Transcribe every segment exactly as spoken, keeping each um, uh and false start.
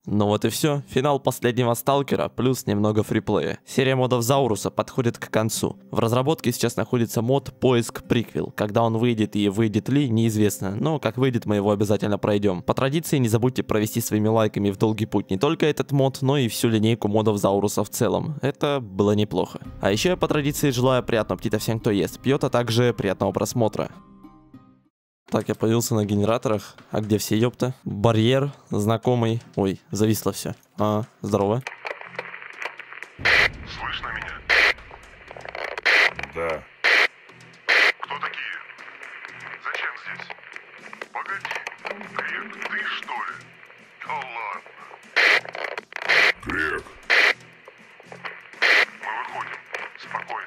Ну вот и все. Финал последнего сталкера плюс немного фриплея. Серия модов Зауруса подходит к концу. В разработке сейчас находится мод Поиск Приквел. Когда он выйдет и выйдет ли, неизвестно. Но как выйдет, мы его обязательно пройдем. По традиции не забудьте провести своими лайками в долгий путь не только этот мод, но и всю линейку модов Зауруса в целом. Это было неплохо. А еще я по традиции желаю приятного аппетита всем, кто ест, пьет, а также приятного просмотра. Так, я появился на генераторах. А где все, ёпта? Барьер, знакомый. Ой, зависло все. А, здорово. Слышно меня? Да. Кто такие? Зачем здесь? Погоди, Грек, ты что ли? Да ладно. Грек. Мы выходим. Спокойно.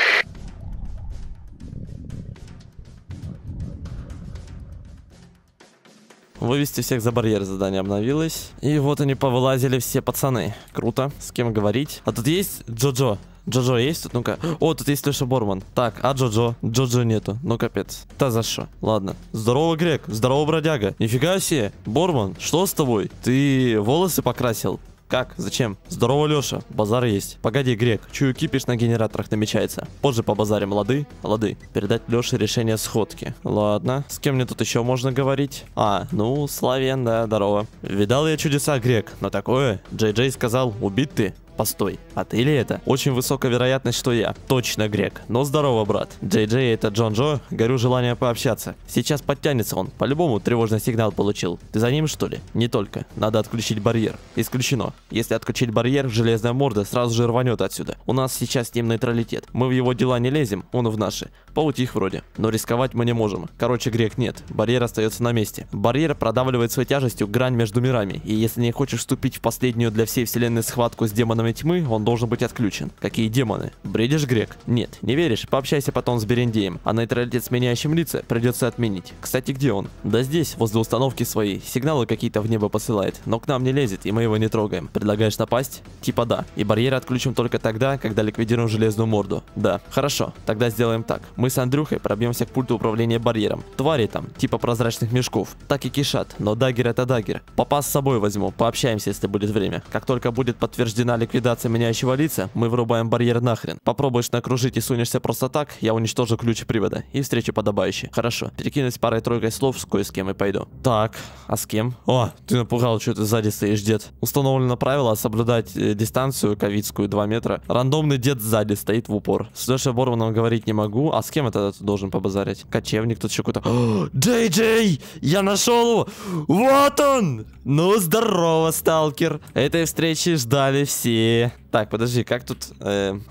Вывести всех за барьер, задание обновилось. И вот они повылазили все пацаны. Круто. С кем говорить? А тут есть Джоджо? Джоджо есть тут? Ну-ка. О, тут есть Леша Борман. Так, а Джоджо? Джоджо нету. Ну капец. Да за что? Ладно. Здорово, Грек. Здорово, бродяга. Нифига себе. Борман, что с тобой? Ты волосы покрасил? Как? Зачем? Здорово, Леша. Базар есть. Погоди, Грек. Чую, кипиш на генераторах намечается. Позже по базарим. Лады? Лады. Передать Леше решение сходки. Ладно. С кем мне тут еще можно говорить? А, ну, Славен, да, здорово. Видал я чудеса, Грек. Но такое. Джей Джей сказал, убит ты. Постой, а ты ли это? Очень высокая вероятность, что я. Точно, Грек. Но здорово, брат. Джей Джей, это Джон Джо. Горю желание пообщаться. Сейчас подтянется он. По-любому тревожный сигнал получил. Ты за ним, что ли? Не только. Надо отключить барьер. Исключено. Если отключить барьер, железная морда сразу же рванет отсюда. У нас сейчас с ним нейтралитет. Мы в его дела не лезем, он в наши. Поутих вроде. Но рисковать мы не можем. Короче, Грек, нет. Барьер остается на месте. Барьер продавливает своей тяжестью грань между мирами. И если не хочешь вступить в последнюю для всей вселенной схватку с демонами тьмы, он должен быть отключен. Какие демоны? Бредишь, Грек? Нет, не веришь? Пообщайся потом с Берендеем. А нейтралитет с меняющим лица придется отменить. Кстати, где он? Да здесь, возле установки своей. Сигналы какие-то в небо посылает, но к нам не лезет, и мы его не трогаем. Предлагаешь напасть? Типа да. И барьер отключим только тогда, когда ликвидируем железную морду. Да. Хорошо, тогда сделаем так. Мы с Андрюхой пробьемся к пульту управления барьером. Твари там, типа прозрачных мешков. Так и кишат, но дагер это дагер. Попас с собой возьму, пообщаемся, если будет время. Как только будет подтверждена ликвидация меняющего лица, мы вырубаем барьер нахрен. Попробуешь накружить и сунешься просто так, я уничтожу ключ привода. И встречу подобающие. Хорошо. Перекинусь парой-тройкой слов с кое с кем и пойду. Так, а с кем? О, ты напугал, что ты сзади стоишь, дед. Установлено правило соблюдать э, дистанцию ковидскую два метра. Рандомный дед сзади стоит в упор. С Лешей Борманом говорить не могу. А с кем это ты должен побазарить? Кочевник тут еще какой-то. Джей Джей! Я нашел его! Вот он! Ну, здорово, сталкер. Этой встречи ждали все. Так, подожди, как тут... Эм...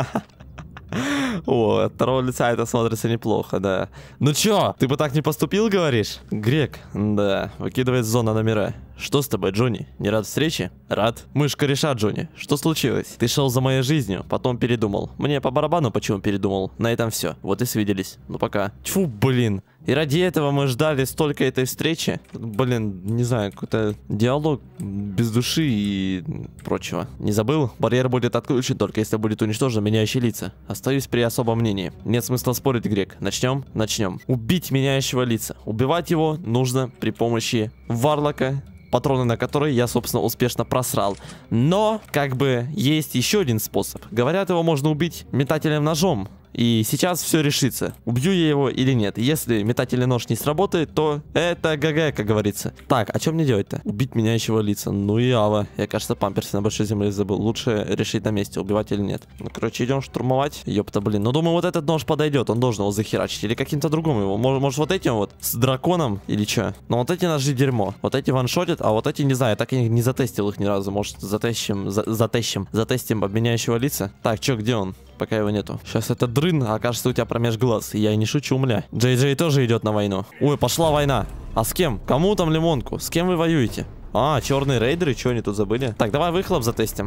О, от второго лица это смотрится неплохо, да. Ну чё, ты бы так не поступил, говоришь? Грек, да, выкидывает зона номера. Что с тобой, Джонни? Не рад встрече? Рад. Мы ж кореша, Джонни. Что случилось? Ты шел за моей жизнью, потом передумал. Мне по барабану, почему передумал. На этом все. Вот и свиделись. Ну пока. Тьфу, блин. И ради этого мы ждали столько этой встречи. Блин, не знаю, какой-то диалог без души и прочего. Не забыл? Барьер будет отключен только если будет уничтожен меняющий лица. Остаюсь при особом мнении. Нет смысла спорить, Грек. Начнем? Начнем. Убить меняющего лица. Убивать его нужно при помощи Варлока, патроны на которые я, собственно, успешно просрал. Но, как бы, есть еще один способ. Говорят, его можно убить метательным ножом. И сейчас все решится, убью я его или нет. Если метательный нож не сработает, то это ГГ, как говорится. Так, а что мне делать-то? Убить меняющего лица. Ну и ава. Я, кажется, памперсы на большой земле забыл. Лучше решить на месте, убивать или нет. Ну, короче, идем штурмовать. Ёпта, блин. Ну, думаю, вот этот нож подойдет. Он должен его захерачить. Или каким-то другим его. Может, может вот этим вот? С драконом? Или что? Но вот эти ножи дерьмо. Вот эти ваншотят, а вот эти, не знаю, я так и не затестил их ни разу. Может, затещим, за затещим, затестим обменяющего лица. Так, чё, где он? Пока его нету. Сейчас это дрын, а окажется у тебя промеж глаз. И я и не шучу, мля. Джей Джей тоже идет на войну. Ой, пошла война. А с кем? Кому там лимонку? С кем вы воюете? А, черные рейдеры, что они тут забыли? Так, давай выхлоп затестим.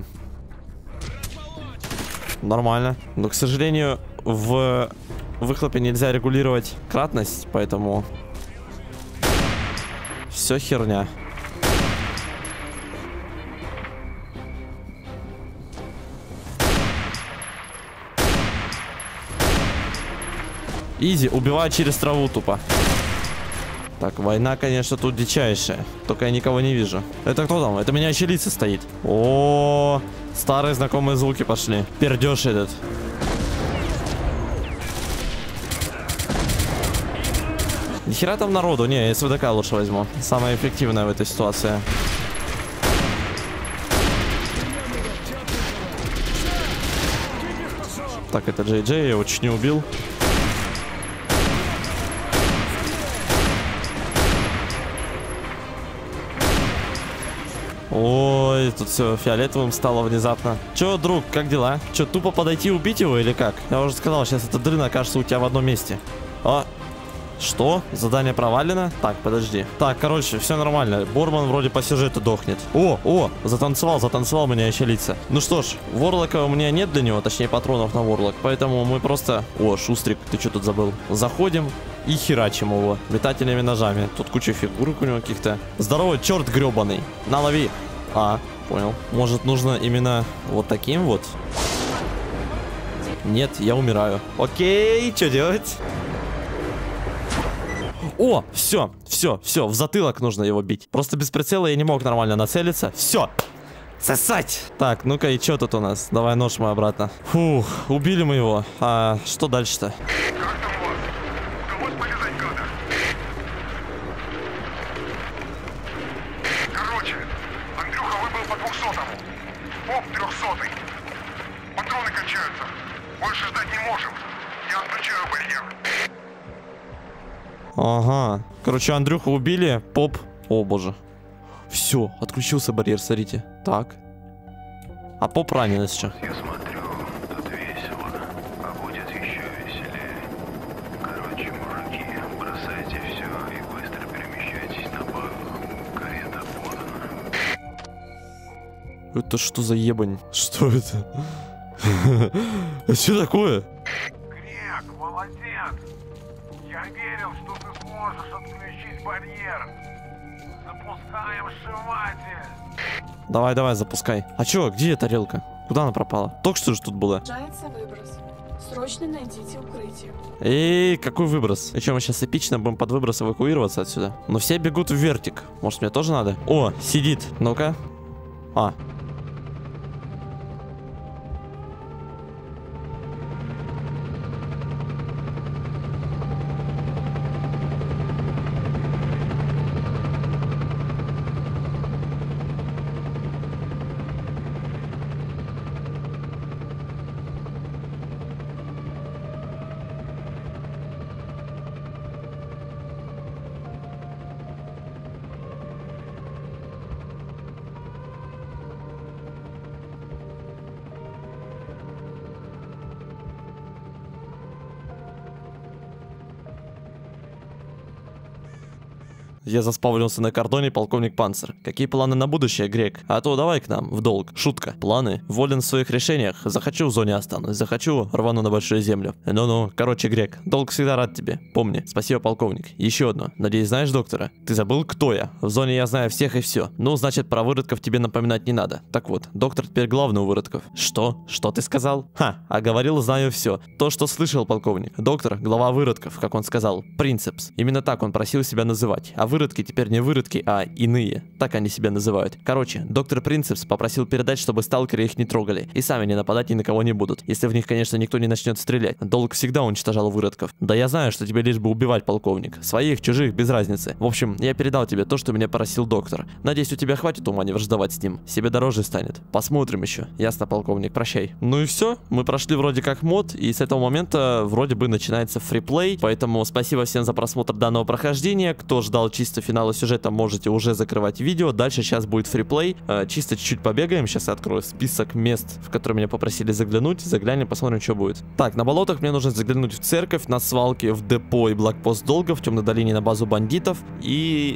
Нормально. Но, к сожалению, в выхлопе нельзя регулировать кратность, поэтому... Все херня. Изи, убивает через траву тупо. Так, война, конечно, тут дичайшая. Только я никого не вижу. Это кто там? Это меня еще лица стоит. О, старые знакомые звуки пошли. Пердеж этот. Нихера там народу. Не, я СВДК лучше возьму. Самое эффективное в этой ситуации. Так, это Джей Джей, я его чуть не убил. Ой, тут все фиолетовым стало внезапно. Че, друг, как дела? Че, тупо подойти и убить его или как? Я уже сказал, сейчас эта дрына окажется у тебя в одном месте. А, что? Задание провалено? Так, подожди. Так, короче, все нормально. Борман вроде по сюжету дохнет. О, о, затанцевал, затанцевал меня еще лица. Ну что ж, Ворлока у меня нет для него, точнее патронов на Ворлок. Поэтому мы просто... О, Шустрик, ты что тут забыл? Заходим и херачим его метательными ножами. Тут куча фигурок у него каких-то. Здорово, черт гребаный. На, лови. А, понял. Может, нужно именно вот таким вот? Нет, я умираю. Окей, что делать? О, все, все, все, в затылок нужно его бить. Просто без прицела я не мог нормально нацелиться. Все. Сосать! Так, ну-ка, и что тут у нас? Давай нож мой обратно. Фух, убили мы его. А что дальше-то? Ага. Короче, Андрюху убили. Поп. О, боже. Все, отключился барьер, смотрите. Так. А поп ранен еще. Я смотрю, тут весело, а будет еще веселее. Короче, мужики, бросайте все и быстро перемещайтесь на базу. Карета подана. Это что за ебань? Что это? А что такое? Грек, молодец! Я верил, что ты сможешь отключить барьер. Запускаем сшиватель. Давай, давай, запускай. А чё, где тарелка? Куда она пропала? Только что же тут была. Жается выброс. Срочно найдите укрытие. Эй, какой выброс? И чё, мы сейчас эпично будем под выброс эвакуироваться отсюда? Но все бегут в вертик. Может, мне тоже надо? О, сидит. Ну-ка. А. Я заспавнился на кордоне, полковник Панцер. Какие планы на будущее, Грек? А то давай к нам, в долг. Шутка. Планы? Волен в своих решениях. Захочу, в зоне останусь. Захочу, рвану на большую землю. Ну-ну. Короче, Грек, долг всегда рад тебе. Помни. Спасибо, полковник. Еще одно. Надеюсь, знаешь доктора? Ты забыл, кто я? В зоне я знаю всех и все. Ну, значит, про выродков тебе напоминать не надо. Так вот, доктор теперь главный у выродков. Что? Что ты сказал? Ха, а говорил, знаю все. То, что слышал, полковник. Доктор, глава выродков, как он сказал. Принцепс. Именно так он просил себя называть. А вы Выродки теперь не выродки, а иные. Так они себя называют. Короче, доктор Принцепс попросил передать, чтобы сталкеры их не трогали. И сами не нападать ни на кого не будут. Если в них, конечно, никто не начнет стрелять. Долг всегда уничтожал выродков. Да я знаю, что тебе лишь бы убивать, полковник. Своих, чужих, без разницы. В общем, я передал тебе то, что меня просил доктор. Надеюсь, у тебя хватит ума не враждовать с ним. Себе дороже станет. Посмотрим еще. Ясно, полковник, прощай. Ну и все. Мы прошли вроде как мод. И с этого момента вроде бы начинается фриплей. Поэтому спасибо всем за просмотр данного прохождения. Кто ждал чисто финала сюжета, можете уже закрывать видео. Дальше сейчас будет фриплей. Э, чисто чуть-чуть побегаем. Сейчас я открою список мест, в которые меня попросили заглянуть. Заглянем, посмотрим, что будет. Так, на болотах мне нужно заглянуть в церковь, на свалке, в депо и блокпост долга, в темной долине на базу бандитов. И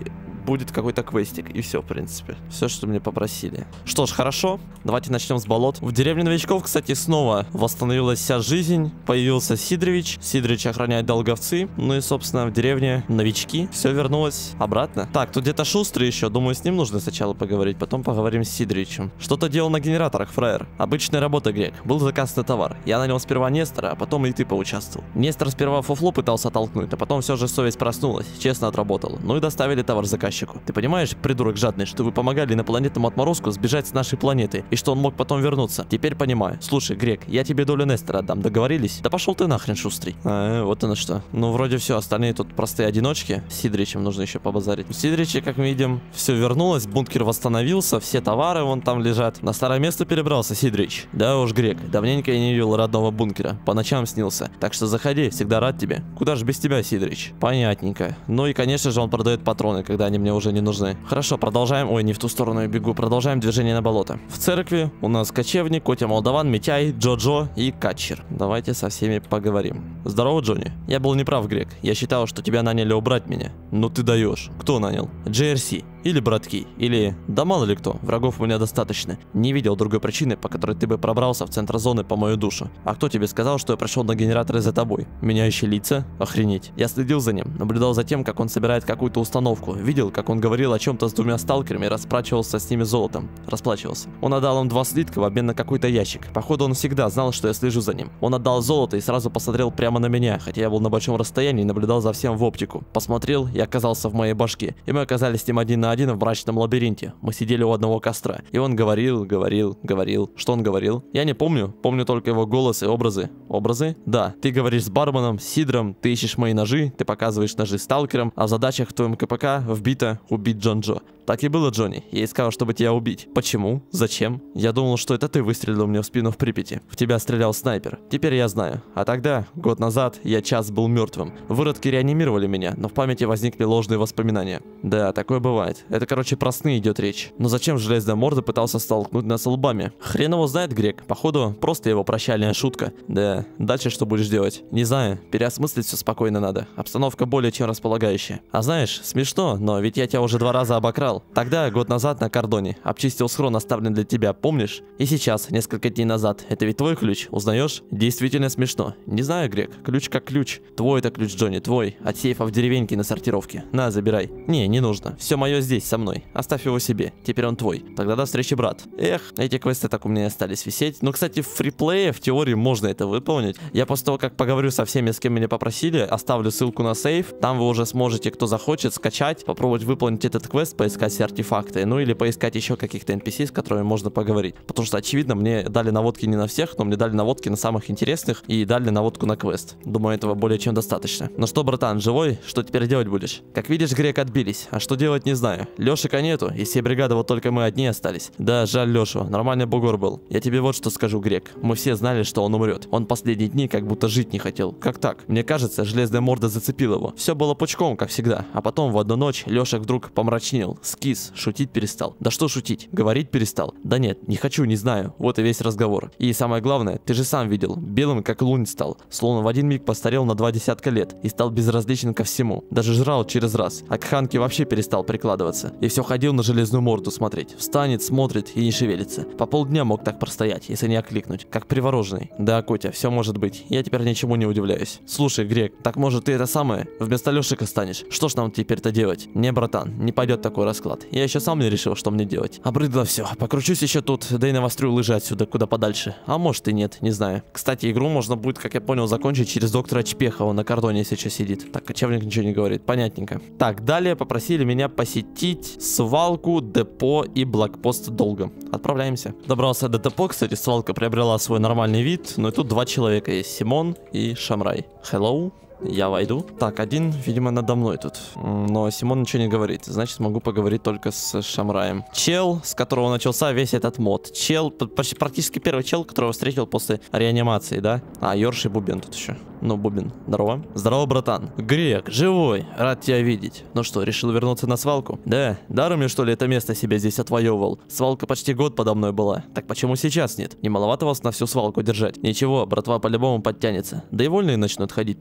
будет какой-то квестик. И все, в принципе. Все, что мне попросили. Что ж, хорошо. Давайте начнем с болот. В деревне новичков, кстати, снова восстановилась вся жизнь. Появился Сидорович. Сидорович охраняет долговцы. Ну и, собственно, в деревне новички. Все вернулось обратно. Так, тут где-то Шустрый еще. Думаю, с ним нужно сначала поговорить. Потом поговорим с Сидоровичем. Что-то делал на генераторах, фраер. Обычная работа, Грек. Был заказ на товар. Я нанял сперва Нестора, а потом и ты поучаствовал. Нестор сперва фуфло пытался оттолкнуть, а потом все же совесть проснулась. Честно отработал. Ну и доставили товар заказчику. Ты понимаешь, придурок жадный, что вы помогали инопланетному отморозку сбежать с нашей планеты, и что он мог потом вернуться? Теперь понимаю. Слушай, Грек, я тебе долю Нестора отдам. Договорились? Да пошел ты нахрен, Шустрый. А, вот оно что. Ну, вроде все. Остальные тут простые одиночки. С Сидоричем нужно еще побазарить. У Сидорича, как мы видим, все вернулось. Бункер восстановился. Все товары вон там лежат. На старое место перебрался Сидорич. Да уж, Грек. Давненько я не видел родного бункера. По ночам снился. Так что заходи, всегда рад тебе. Куда же без тебя, Сидорич? Понятненько. Ну и, конечно же, он продает патроны, когда они мне уже не нужны. Хорошо, продолжаем. Ой, не в ту сторону я бегу. Продолжаем движение на болото. В церкви у нас кочевник, Котя Молдаван, Митяй, Джо-Джо и Катчер. Давайте со всеми поговорим. Здорово, Джонни. Я был неправ, Грек. Я считал, что тебя наняли убрать меня. Но ты даешь. Кто нанял? джей ар си. Или братки, или... Да мало ли кто, врагов у меня достаточно. Не видел другой причины, по которой ты бы пробрался в центр зоны по мою душу. А кто тебе сказал, что я пришел на генераторы за тобой? Меняющие лица? Охренеть. Я следил за ним, наблюдал за тем, как он собирает какую-то установку. Видел, как он говорил о чем-то с двумя сталкерами и расплачивался с ними золотом. Расплачивался. Он отдал им два слитка в обмен на какой-то ящик. Походу, он всегда знал, что я слежу за ним. Он отдал золото и сразу посмотрел прямо на меня, хотя я был на большом расстоянии и наблюдал за всем в оптику. Посмотрел и оказался в моей башке. И мы оказались с ним один на один в мрачном лабиринте. Мы сидели у одного костра. И он говорил, говорил, говорил. Что он говорил? Я не помню. Помню только его голос и образы. Образы? Да. Ты говоришь с барменом, с Сидором, ты ищешь мои ножи, ты показываешь ножи сталкерам, а в задачах в твоем КПК вбито убить Джон-Джо. Так и было, Джонни. Я искал, чтобы тебя убить. Почему? Зачем? Я думал, что это ты выстрелил мне в спину в Припяти. В тебя стрелял снайпер. Теперь я знаю. А тогда, год назад, я час был мертвым. Выродки реанимировали меня, но в памяти возникли ложные воспоминания. Да, такое бывает. Это, короче, про сны идет речь. Но зачем железная морда пытался столкнуть нас лбами? Хрен его знает, Грек. Походу, просто его прощальная шутка. Да, дальше что будешь делать? Не знаю. Переосмыслить все спокойно надо. Обстановка более чем располагающая. А знаешь, смешно, но ведь я тебя уже два раза обокрал. Тогда, год назад на кордоне, обчистил схрон, оставленный для тебя, помнишь? И сейчас, несколько дней назад. Это ведь твой ключ, узнаешь? Действительно смешно. Не знаю, Грек, ключ как ключ. Твой это ключ, Джонни, твой. От сейфа в деревеньке на сортировке. На, забирай. Не, не нужно. Все мое здесь, со мной. Оставь его себе. Теперь он твой. Тогда до встречи, брат. Эх, эти квесты так у меня остались висеть. Ну, кстати, в фриплее, в теории, можно это выполнить. Я после того, как поговорю со всеми, с кем меня попросили, оставлю ссылку на сейф. Там вы уже сможете, кто захочет, скачать, попробовать выполнить этот квест, поискать все артефакты. Ну, или поискать еще каких-то эн пи си, с которыми можно поговорить. Потому что, очевидно, мне дали наводки не на всех, но мне дали наводки на самых интересных и дали наводку на квест. Думаю, этого более чем достаточно. Ну что, братан, живой? Что теперь делать будешь? Как видишь, Грек, отбились. А что делать, не знаю. Лешика нету, и всей бригады вот только мы одни остались. Да, жаль Лешу, нормальный бугор был. Я тебе вот что скажу, Грек. Мы все знали, что он умрет. Он последние дни как будто жить не хотел. Как так? Мне кажется, железная морда зацепила его. Все было пучком, как всегда. А потом в одну ночь Лешек вдруг помрачнел, скис, шутить перестал. Да что шутить? Говорить перестал? Да нет, не хочу, не знаю. Вот и весь разговор. И самое главное, ты же сам видел. Белым как лунь стал. Словно в один миг постарел на два десятка лет. И стал безразличен ко всему. Даже жрал через раз. А к Ханке вообще перестал прикладываться. И все ходил на железную морду смотреть. Встанет, смотрит и не шевелится. По полдня мог так простоять, если не окликнуть. Как привороженный. Да, Котя, все может быть. Я теперь ничему не удивляюсь. Слушай, Грек, так может ты это самое? Вместо Лешика станешь. Что ж нам теперь-то делать? Не, братан, не пойдет такой расклад. Я еще сам не решил, что мне делать. Обрыдло все. Покручусь еще тут, да и навострю лыжи отсюда, куда подальше. А может и нет, не знаю. Кстати, игру можно будет, как я понял, закончить через доктора Чпехова на кордоне сейчас сидит. Так, кочевник ничего не говорит. Понятненько. Так, далее попросили меня посетить свалку, депо и блокпост долго. Отправляемся. Добрался до депо, кстати, свалка приобрела свой нормальный вид, но и тут два человека есть. Симон и Шамрай. Hello. Я войду. Так, один, видимо, надо мной тут. Но Симон ничего не говорит. Значит, могу поговорить только с Шамраем. Чел, с которого начался весь этот мод. Чел, почти практически первый чел, которого встретил после реанимации, да? А, Йорш и Бубен тут еще. Ну, Бубен, здорово. Здорово, братан. Грек, живой. Рад тебя видеть. Ну что, решил вернуться на свалку? Да, даром я, что ли, это место себе здесь отвоевывал. Свалка почти год подо мной была. Так почему сейчас нет? Не маловато вас на всю свалку держать? Ничего, братва по-любому подтянется. Да и вольные начнут ходить туда-сюда.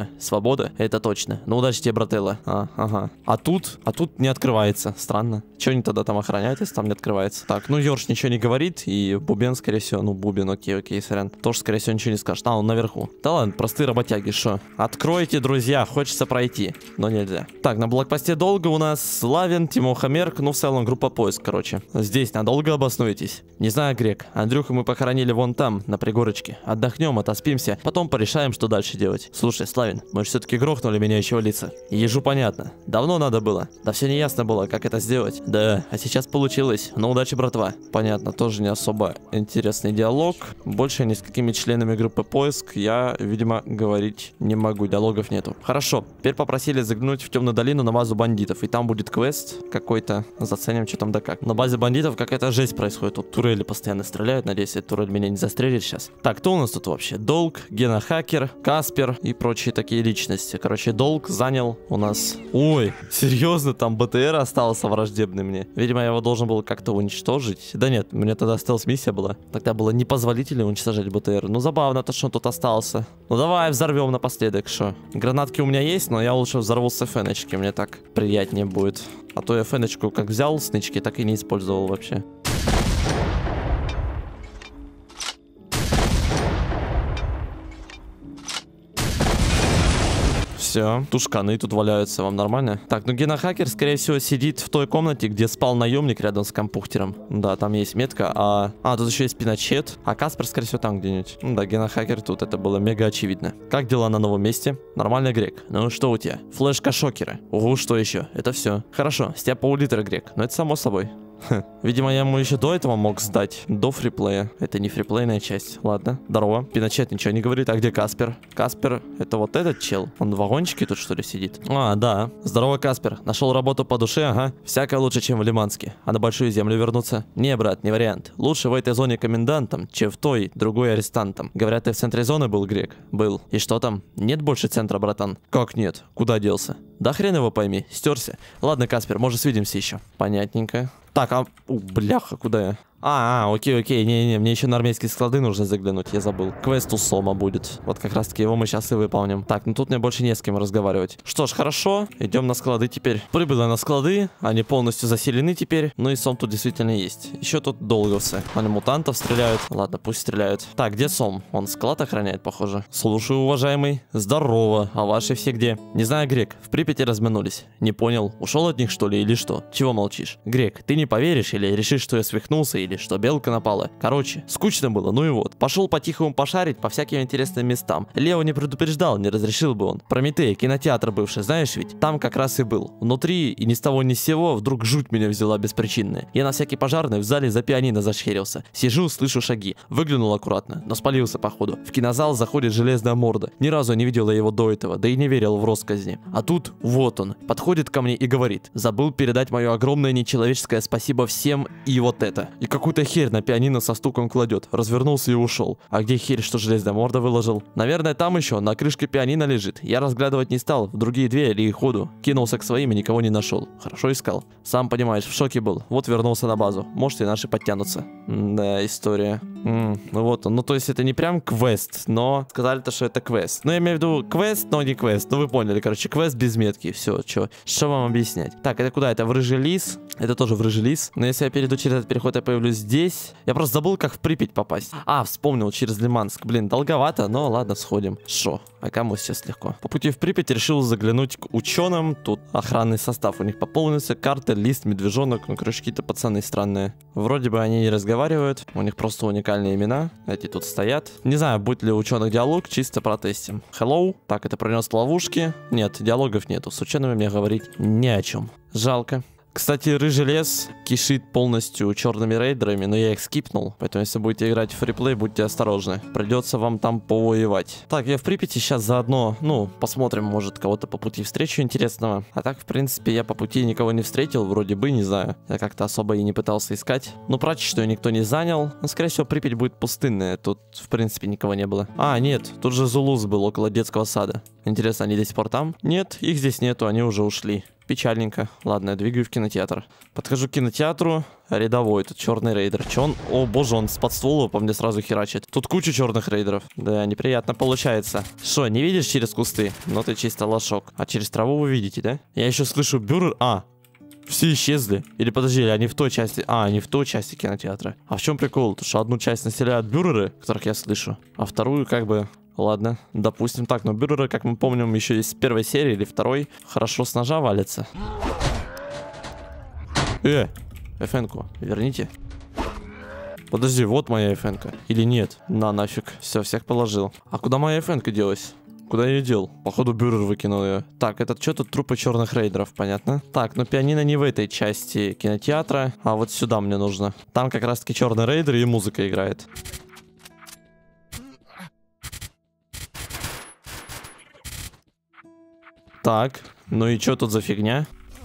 свобода, это точно. Ну, удачи тебе, брателло. А, ага. А тут, а тут не открывается. Странно. Че они тогда там охраняют, если там не открывается? Так, ну, Йорш ничего не говорит, и Бубен, скорее всего, ну, Бубен, окей, окей, сорян. Тоже, скорее всего, ничего не скажет. А, он наверху. Да ладно, простые работяги, шо. Откройте, друзья, хочется пройти, но нельзя. Так, на блокпосте долго у нас Славин, Тимоха Мерк, ну, в целом, группа поиск, короче. Здесь надолго обоснуетесь? Не знаю, Грек. Андрюху мы похоронили вон там, на пригорочке. Отдохнем, отоспимся, потом порешаем, что дальше делать. Слушай, Славин, мы же все-таки грохнули меняющего лица. Ежу понятно. Давно надо было. Да все не ясно было, как это сделать. Да, а сейчас получилось. Ну, удачи, братва. Понятно, тоже не особо интересный диалог. Больше ни с какими членами группы поиск я, видимо, говорить не могу. Диалогов нету. Хорошо. Теперь попросили заглянуть в темную долину на базу бандитов. И там будет квест какой-то. Заценим, что там да как. На базе бандитов какая-то жесть происходит. Тут турели постоянно стреляют. Надеюсь, эта турель меня не застрелит сейчас. Так, кто у нас тут вообще? Долг, Гена Хакер, Каспер и прочие такие личности. Короче, Долг занял у нас... Ой, серьезно, там БТР остался враждебный мне. Видимо, я его должен был как-то уничтожить. Да нет, у меня тогда стелс-миссия была. Тогда было непозволительно уничтожать БТР. Ну, забавно то, что он тут остался. Ну, давай взорвем напоследок, что. Гранатки у меня есть, но я лучше взорву с эф-эночки. Мне так приятнее будет. А то я эф-эночку как взял с нычки, так и не использовал вообще. Все, тушканы тут валяются, вам нормально? Так, ну Гена Хакер, скорее всего, сидит в той комнате, где спал наемник рядом с компьютером. Да, там есть метка, а... А, тут еще есть Пиночет, а Каспер, скорее всего, там где-нибудь. Ну да, Гена Хакер тут, это было мега очевидно. Как дела на новом месте? Нормально, Грек? Ну что у тебя? Флешка-шокеры. Угу, что еще? Это все. Хорошо, с тебя пол-литра, Грек, но это само собой. Хм. Видимо, я ему еще до этого мог сдать. До фриплея. Это не фриплейная часть. Ладно. Здорово. Пиночет ничего не говорит. А где Каспер? Каспер, это вот этот чел. Он в вагончике тут, что ли, сидит? А, да. Здорово, Каспер. Нашел работу по душе, ага. Всякое лучше, чем в Лиманске. А на Большую Землю вернуться? Не, брат, не вариант. Лучше в этой зоне комендантом, чем в той, другой арестантом. Говорят, ты в центре зоны был, Грек? Был. И что там? Нет больше центра, братан? Как нет? Куда делся? Да хрен его пойми. Стерся. Ладно, Каспер, может, свидимся еще. Понятненько. Так, а... У, бляха, куда я? А, а, окей, окей, не-не, мне еще на армейские склады нужно заглянуть, я забыл. Квест у Сома будет. Вот как раз таки его мы сейчас и выполним. Так, ну тут мне больше не с кем разговаривать. Что ж, хорошо, идем на склады теперь. Прибыли на склады, они полностью заселены теперь. Ну и Сом тут действительно есть. Еще тут долговцы. Они мутантов стреляют. Ладно, пусть стреляют. Так, где Сом? Он склад охраняет, похоже. Слушаю, уважаемый. Здорово, а ваши все где? Не знаю, Грек, в Припяти разминулись. Не понял, ушел от них что ли или что? Чего молчишь? Грек, ты не поверишь или решишь, что я свихнулся или что белка напала. Короче, скучно было, ну и вот. Пошел по-тихому пошарить по всяким интересным местам. Лео не предупреждал, не разрешил бы он. Прометей, кинотеатр бывший, знаешь ведь? Там как раз и был. Внутри и ни с того ни с сего вдруг жуть меня взяла беспричинная. Я на всякий пожарный в зале за пианино зашхерился. Сижу, слышу шаги. Выглянул аккуратно, но спалился походу. В кинозал заходит железная морда. Ни разу не видел я его до этого, да и не верил в россказни. А тут вот он. Подходит ко мне и говорит: забыл передать мое огромное нечеловеческое спасибо всем и вот это. И какую-то херь на пианино со стуком кладет. Развернулся и ушел. А где херь, что железная морда выложил? Наверное, там еще, на крышке пианино лежит. Я разглядывать не стал. В другие двери и ходу. Кинулся к своим и никого не нашел. Хорошо искал. Сам понимаешь, в шоке был. Вот вернулся на базу. Может, и наши подтянутся. М да, история. М ну вот он. Ну то есть это не прям квест, но сказали-то, что это квест. Ну я имею в виду квест, но не квест. Ну вы поняли, короче, квест без метки. Все, что что вам объяснять? Так, это куда? Это в Рыжий Лис. Это тоже в Рыжий Лис. Но если я перейду через этот переход, я появлюсь здесь. Я просто забыл, как в Припять попасть. А, вспомнил, через Лиманск. Блин, долговато, но ладно, сходим. Шо? А кому сейчас легко? По пути в Припять решил заглянуть к ученым. Тут охранный состав у них пополнился. Карта, лист, медвежонок. Ну, короче, какие-то пацаны странные. Вроде бы они не разговаривают. У них просто уникальные имена. Эти тут стоят. Не знаю, будет ли у ученых диалог, чисто протестим. Hello. Так, это принес ловушки. Нет, диалогов нету. С учеными мне говорить ни о чем. Жалко. Кстати, Рыжий Лес кишит полностью черными рейдерами, но я их скипнул. Поэтому, если будете играть в фриплей, будьте осторожны. Придется вам там повоевать. Так, я в Припяти сейчас заодно, ну, посмотрим, может, кого-то по пути встречу интересного. А так, в принципе, я по пути никого не встретил, вроде бы, не знаю. Я как-то особо и не пытался искать. Ну, прачечную никто не занял. Но, скорее всего, Припять будет пустынная. Тут, в принципе, никого не было. А, нет, тут же Зулус был около детского сада. Интересно, они до сих пор там? Нет, их здесь нету, они уже ушли. печальненько. Ладно, я двигаю в кинотеатр. Подхожу к кинотеатру. Рядовой, тут черный рейдер. Че он? О боже, он с-под ствола по мне сразу херачит. Тут куча черных рейдеров. Да, неприятно получается. Что, не видишь через кусты? Ну ты чисто лошок. А через траву вы видите, да? Я еще слышу бюрер. А, все исчезли. Или подожди, они в той части. А, они в той части кинотеатра. А в чем прикол? Потому что одну часть населяют бюреры, которых я слышу. А вторую как бы... Ладно, допустим так. Но бюреры, как мы помним, еще из первой серии или второй, хорошо с ножа валятся. Э! эф эн-ку верните. Подожди, вот моя эф эн-ка. Или нет? На, нафиг. Все, всех положил. А куда моя эф эн-ка делась? Куда я ее дел? Походу бюрер выкинул ее. Так, это что тут? Трупы черных рейдеров, понятно. Так, ну пианино не в этой части кинотеатра, а вот сюда мне нужно. Там как раз таки черный рейдер и музыка играет. Так, ну и что тут за фигня?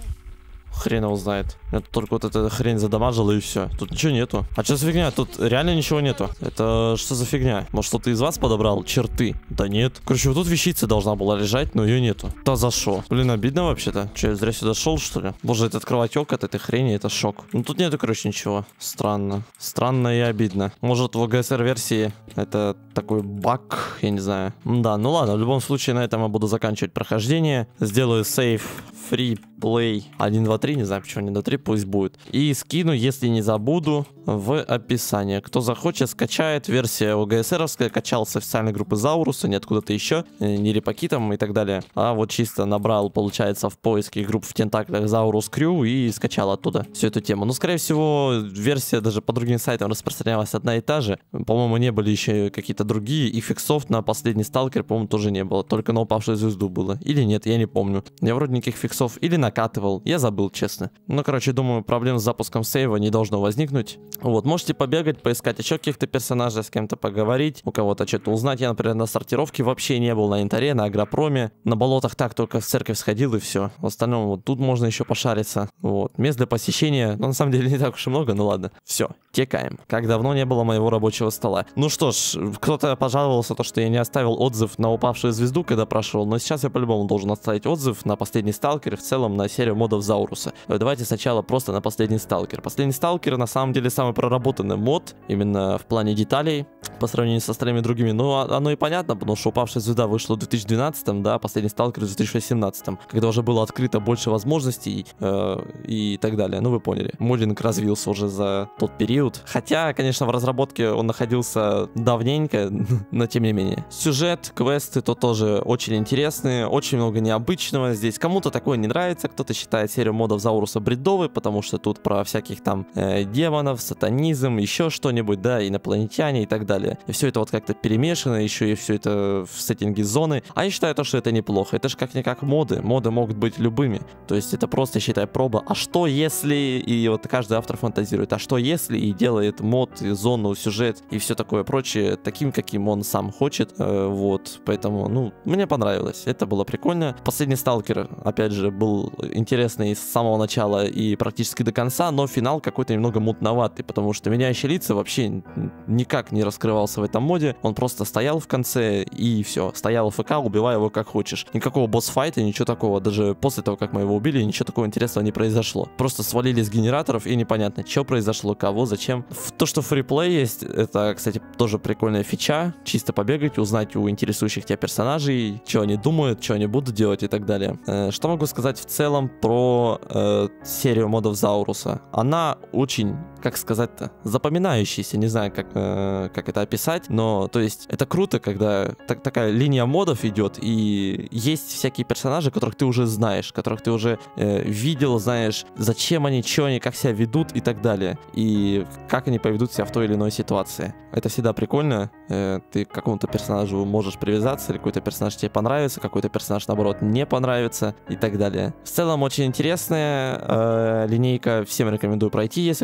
Хрен его знает. Я тут только вот эта хрень задамажила и все. Тут ничего нету. А что за фигня? Тут реально ничего нету. Это что за фигня? Может, кто-то из вас подобрал черты? Да нет. Короче, вот тут вещица должна была лежать, но ее нету. Да за шо? Блин, обидно вообще-то. Че, я зря сюда шел, что ли? Боже, это открывать окко от этой хрени, это шок. Ну тут нету, короче, ничего. Странно. Странно и обидно. Может, в о джи эс ар-версии это такой баг, я не знаю. Да, ну ладно, в любом случае на этом я буду заканчивать прохождение. Сделаю сейв free play один, два, три, не знаю почему один, два, три, пусть будет. И скину, если не забуду, в описании. Кто захочет, скачает. Версия о джи эс ар-овская, качал с официальной группы Зауруса, не откуда-то еще, не репаки там и так далее. А вот чисто набрал, получается, в поиске групп в тентаклях Заурус Крю и скачал оттуда всю эту тему. Но, скорее всего, версия даже по другим сайтам распространялась одна и та же. По-моему, не были еще какие-то другие. И фиксов на последний сталкер, по-моему, тоже не было. Только на упавшую звезду было. Или нет, я не помню. Я вроде никаких фиксов или накатывал. Я забыл, честно. Ну, короче, думаю, проблем с запуском сейва не должно возникнуть. Вот, можете побегать, поискать еще каких-то персонажей, с кем-то поговорить, у кого-то что-то узнать. Я, например, на сортировке вообще не был, на Интаре, на Агропроме. На болотах так только в церковь сходил и все. В остальном вот тут можно еще пошариться. Вот, мест для посещения, ну, на самом деле не так уж и много, ну ладно. Все, текаем. Как давно не было моего рабочего стола. Ну что ж, кто-то пожаловался, то, что я не оставил отзыв на упавшую звезду, когда прошел, но сейчас я по-любому должен оставить отзыв на последний сталкер и в целом на серию модов Зауруса. Давайте сначала просто на последний сталкер. Последний сталкер на самом деле самый проработанный мод, именно в плане деталей, по сравнению со остальными другими. Ну, оно и понятно, потому что упавшая звезда вышла в две тысячи двенадцатом, да, последний сталкер в две тысячи восемнадцатом, когда уже было открыто больше возможностей э, и так далее. Ну, вы поняли. Моддинг развился уже за тот период. Хотя, конечно, в разработке он находился давненько, но тем не менее. Сюжет, квесты то тоже очень интересные, очень много необычного здесь. Кому-то такое не нравится, кто-то считает серию модов Зауруса бредовой, потому что тут про всяких там э, демонов, сатанизм, еще что-нибудь, да, инопланетяне и так далее. И все это вот как-то перемешано, еще и все это в сеттинге зоны. А я считаю то, что это неплохо. Это же как-никак моды. Моды могут быть любыми. То есть это просто, считай, проба. А что если... И вот каждый автор фантазирует. А что если и делает мод, и зону, сюжет и все такое прочее таким, каким он сам хочет. Э, вот. Поэтому, ну, мне понравилось. Это было прикольно. Последний сталкер, опять же, был интересный с самого начала и практически до конца, но финал какой-то немного мутноватый, потому что меняющие лица вообще никак не раскрывался в этом моде. Он просто стоял в конце и все. Стоял в ФК, убивай его как хочешь. Никакого босс-файта, ничего такого. Даже после того, как мы его убили, ничего такого интересного не произошло. Просто свалили с генераторов и непонятно, что произошло, кого, зачем. То, что фриплей есть, это, кстати, тоже прикольная фича. Чисто побегать, узнать у интересующих тебя персонажей, что они думают, что они будут делать и так далее. Э, что могу сказать в целом про э, серию модов Зауруса? Она очень, как сказать-то, запоминающаяся, не знаю, как, э, как это описать, но, то есть, это круто, когда так, такая линия модов идет, и есть всякие персонажи, которых ты уже знаешь, которых ты уже э, видел, знаешь, зачем они, что они, как себя ведут и так далее, и как они поведут себя в той или иной ситуации. Это всегда прикольно, э, ты к какому-то персонажу можешь привязаться, или какой-то персонаж тебе понравится, какой-то персонаж, наоборот, не понравится и так далее. В целом, очень интересная э, линейка, всем рекомендую пройти, если кто-то не проходил.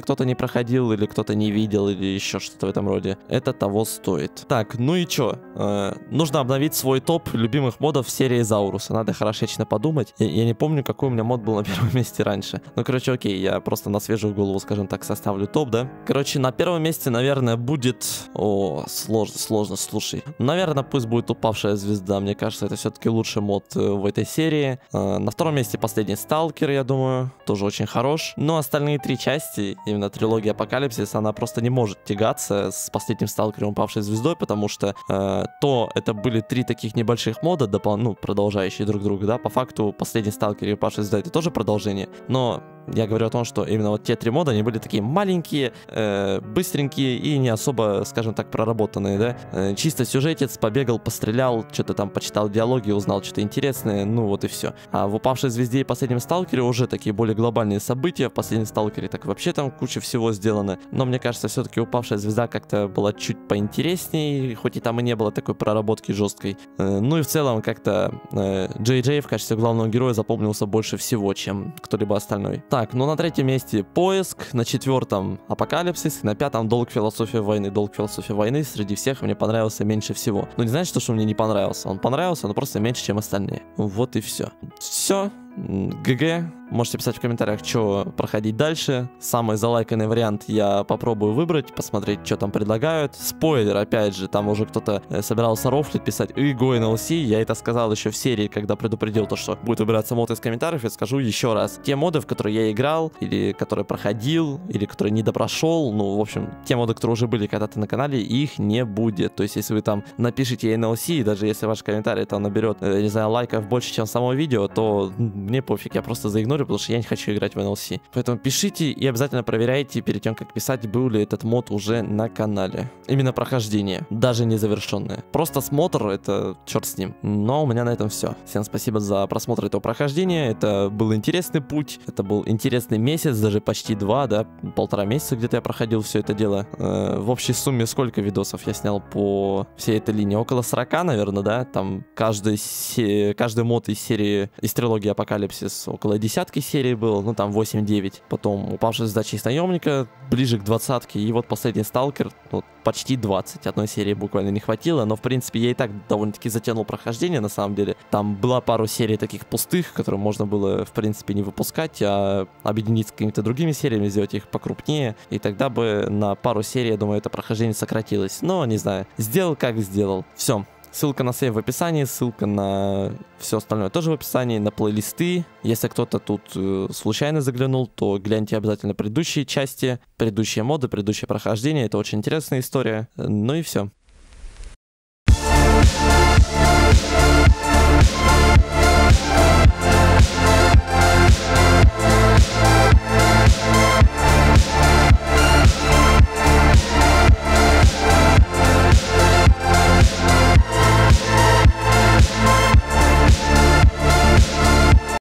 проходил, или кто-то не видел, или еще что-то в этом роде. Это того стоит. Так, ну и чё? Э, нужно обновить свой топ любимых модов в серии Зауруса. Надо хорошечно подумать. Я, я не помню, какой у меня мод был на первом месте раньше. Ну, короче, окей, я просто на свежую голову, скажем так, составлю топ, да? Короче, на первом месте, наверное, будет... О, сложно, сложно, слушай. Наверное, пусть будет упавшая звезда. Мне кажется, это все-таки лучший мод э, в этой серии. Э, на втором месте последний Сталкер, я думаю, тоже очень хорош. Но остальные три части, именно трилогия Апокалипсис, она просто не может тягаться с последним Сталкером упавшей звездой, потому что э, то это были три таких небольших мода, допол- ну, продолжающие друг друга, да, по факту последний Сталкер и упавшая звезда это тоже продолжение, но я говорю о том, что именно вот те три мода, они были такие маленькие, э, быстренькие и не особо, скажем так, проработанные, да. Э, чисто сюжетец, побегал, пострелял, что-то там почитал диалоги, узнал что-то интересное, ну вот и все. А в упавшей звезде и последнем Сталкере уже такие более глобальные события. В последнем Сталкере так вообще там куча всего сделано. Но мне кажется, все-таки упавшая звезда как-то была чуть поинтереснее, хоть и там и не было такой проработки жесткой. Э, ну и в целом как-то э, Джей Джей в качестве главного героя запомнился больше всего, чем кто-либо остальной. Так, ну на третьем месте Поиск, на четвертом Апокалипсис, на пятом Долг философии войны. Долг философии войны среди всех мне понравился меньше всего. Ну не значит, что он мне не понравился. Он понравился, но просто меньше, чем остальные. Вот и все. Все. ГГ. Можете писать в комментариях, что проходить дальше. Самый залайканный вариант я попробую выбрать, посмотреть, что там предлагают. Спойлер, опять же, там уже кто-то собирался рофлить, писать «Иго эн эл си». Я это сказал еще в серии, когда предупредил то, что будет выбираться мод из комментариев. Я скажу еще раз. Те моды, в которые я играл, или которые проходил, или которые не допрошел, ну, в общем, те моды, которые уже были когда-то на канале, их не будет. То есть, если вы там напишите эн эл си, даже если ваш комментарий там наберет, не знаю, лайков больше, чем само видео, то мне пофиг, я просто заигнорю, потому что я не хочу играть в эн эл си. Поэтому пишите и обязательно проверяйте перед тем, как писать, был ли этот мод уже на канале. Именно прохождение, даже не завершенное. Просто смотр, это черт с ним. Но у меня на этом все. Всем спасибо за просмотр этого прохождения. Это был интересный путь, это был интересный месяц, даже почти два, да, полтора месяца где-то я проходил все это дело. Э, в общей сумме сколько видосов я снял по всей этой линии? Около сорока, наверное, да? Там каждый, се... каждый мод из серии, из трилогии Апокалипсис около десятки серий был, ну там восемь-девять. Потом упавшая звезда Честь наемника, ближе к двадцатке. И вот последний Сталкер, ну, почти двадцать. Одной серии буквально не хватило, но в принципе я и так довольно-таки затянул прохождение на самом деле. Там была пару серий таких пустых, которые можно было в принципе не выпускать, а объединить с какими-то другими сериями, сделать их покрупнее. И тогда бы на пару серий, я думаю, это прохождение сократилось. Но не знаю, сделал как сделал. Все. Ссылка на сейв в описании, ссылка на все остальное тоже в описании, на плейлисты. Если кто-то тут э, случайно заглянул, то гляньте обязательно предыдущие части, предыдущие моды, предыдущее прохождение. Это очень интересная история. Ну и все.